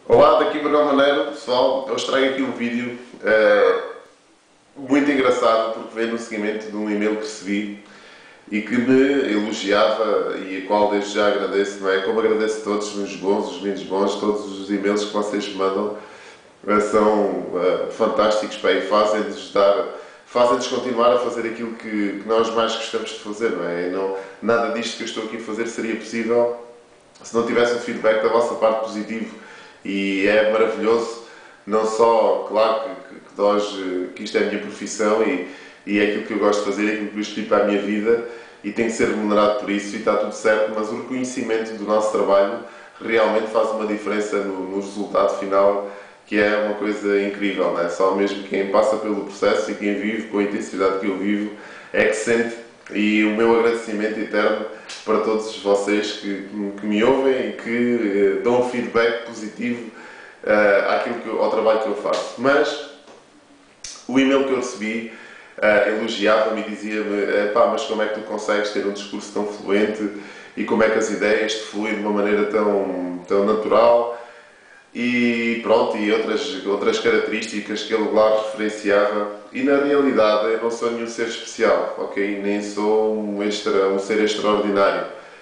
Olá, daqui Manuel Maneiro, pessoal. Hoje trago aqui um vídeo muito engraçado porque veio no seguimento de um e-mail que recebi e que me elogiava e a qual desde já agradeço, não é? Como agradeço a todos os bons, os menos bons, todos os e-mails que vocês me mandam são fantásticos, pá, e fazem-nos continuar a fazer aquilo que nós mais gostamos de fazer, não é? E não, nada disto que eu estou aqui a fazer seria possível se não tivesse o feedback da vossa parte positivo. E é maravilhoso, não só, claro, que isto é a minha profissão e é aquilo que eu gosto de fazer, é aquilo que eu escolhi para a minha vida e tenho que ser remunerado por isso e está tudo certo, mas o reconhecimento do nosso trabalho realmente faz uma diferença no resultado final, que é uma coisa incrível, não é? Só mesmo quem passa pelo processo e quem vive com a intensidade que eu vivo é que sente, e o meu agradecimento eterno para todos vocês que me ouvem e que dão um feedback positivo ao trabalho que eu faço. Mas o e-mail que eu recebi elogiava-me e dizia-me: pá, mas como é que tu consegues ter um discurso tão fluente e como é que as ideias te fluem de uma maneira tão natural? E pronto, e outras características que ele lá referenciava. E na realidade eu não sou nenhum ser especial, ok? Nem sou um ser extraordinário.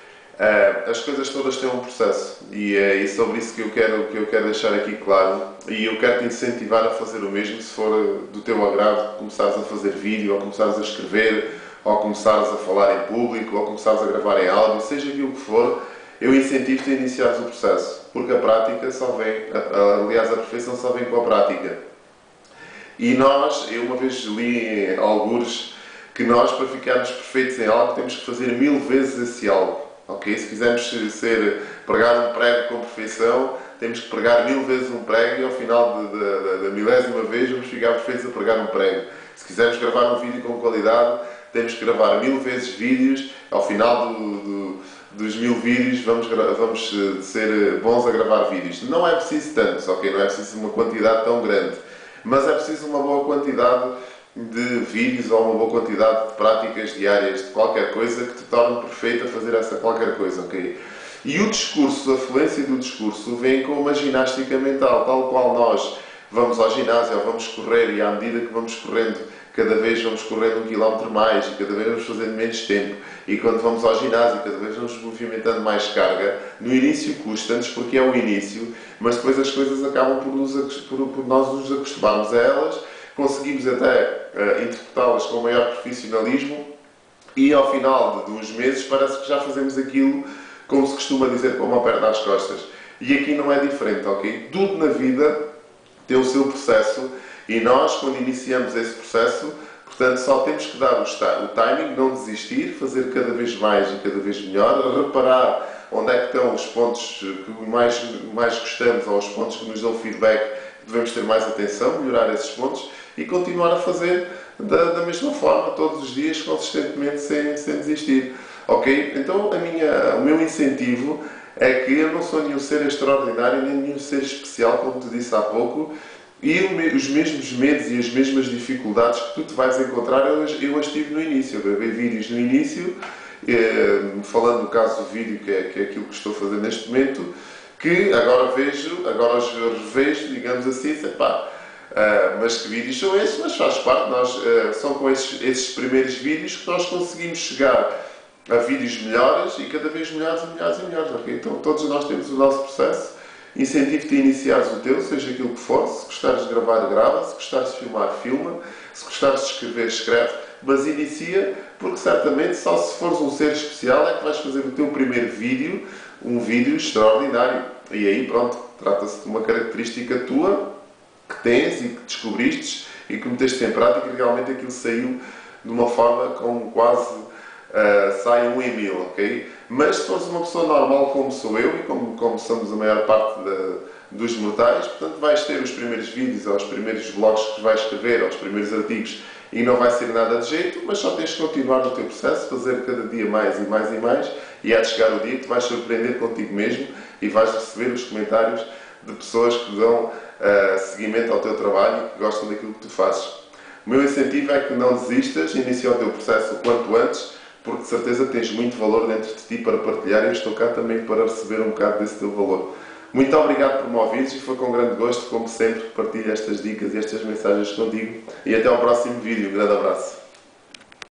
As coisas todas têm um processo e é sobre isso que eu quero deixar aqui claro, e eu quero te incentivar a fazer o mesmo se for do teu agrado, começares a fazer vídeo, ou começares a escrever, ou começares a falar em público, ou começares a gravar em áudio, seja aquilo que for. Eu incentivo-te a iniciares o processo, porque a prática só vem, aliás, a perfeição só vem com a prática. E eu uma vez li em algures que nós, para ficarmos perfeitos em algo, temos que fazer 1000 vezes esse algo. Ok? Se quisermos pregar um prego com perfeição, temos que pregar 1000 vezes um prego e ao final da milésima vez vamos ficar perfeitos a pregar um prego. Se quisermos gravar um vídeo com qualidade, temos que gravar 1000 vezes vídeos. Ao final dos 1000 vídeos vamos ser bons a gravar vídeos. Não é preciso tantos, ok? Não é preciso uma quantidade tão grande, mas é preciso uma boa quantidade de vídeos ou uma boa quantidade de práticas diárias de qualquer coisa que te torne perfeito a fazer essa qualquer coisa, ok? E o discurso, a fluência do discurso vem com uma ginástica mental, tal qual nós vamos ao ginásio ou vamos correr, e à medida que vamos correndo, cada vez vamos correndo 1 km mais e cada vez vamos fazendo menos tempo, e quando vamos ao ginásio cada vez vamos movimentando mais carga. No início custa-nos porque é o início, mas depois as coisas acabam por nós nos acostumarmos a elas, conseguimos até interpretá-las com maior profissionalismo e ao final de uns meses parece que já fazemos aquilo, como se costuma dizer, com uma perna às costas. E aqui não é diferente, ok? Tudo na vida tem o seu processo e nós, quando iniciamos esse processo, portanto, só temos que dar o timing, não desistir, fazer cada vez mais e cada vez melhor, reparar onde é que estão os pontos que mais gostamos ou os pontos que nos dão feedback, devemos ter mais atenção, melhorar esses pontos e continuar a fazer da mesma forma, todos os dias, consistentemente, sem desistir. Ok? Então, o meu incentivo é que eu não sou nenhum ser extraordinário, nem nenhum ser especial, como te disse há pouco, e os mesmos medos e as mesmas dificuldades que tu te vais encontrar, eu as tive no início. Eu gravei vídeos no início, falando do caso do vídeo, que é aquilo que estou a fazer neste momento, que agora os revejo, digamos assim, pá, mas que vídeos são esses? Mas faz parte, são com esses primeiros vídeos que nós conseguimos chegar a vídeos melhores e cada vez melhores e melhores e melhores, ok? Então todos nós temos o nosso processo. Incentivo-te a iniciares o teu, seja aquilo que for. Se gostares de gravar, grava. Se gostares de filmar, filma. Se gostares de escrever, escreve. Mas inicia, porque certamente só se fores um ser especial é que vais fazer o teu primeiro vídeo, um vídeo extraordinário. E aí pronto, trata-se de uma característica tua que tens e que descobriste e que meteste em prática, e realmente aquilo saiu de uma forma como quase sai um e-mail, ok? Mas se fores uma pessoa normal como sou eu e como somos a maior parte dos mortais, portanto vais ter os primeiros vídeos ou os primeiros blogs que vais escrever ou os primeiros artigos e não vai ser nada de jeito, mas só tens de continuar no teu processo, fazer cada dia mais e mais e mais, e há de chegar o dia que te vais surpreender contigo mesmo e vais receber os comentários de pessoas que dão seguimento ao teu trabalho e que gostam daquilo que tu fazes. O meu incentivo é que não desistas, inicia o teu processo o quanto antes, porque de certeza tens muito valor dentro de ti para partilhar e eu estou cá também para receber um bocado desse teu valor. Muito obrigado por me ouvires e foi com grande gosto, como sempre, partilho estas dicas e estas mensagens contigo. E até ao próximo vídeo. Um grande abraço.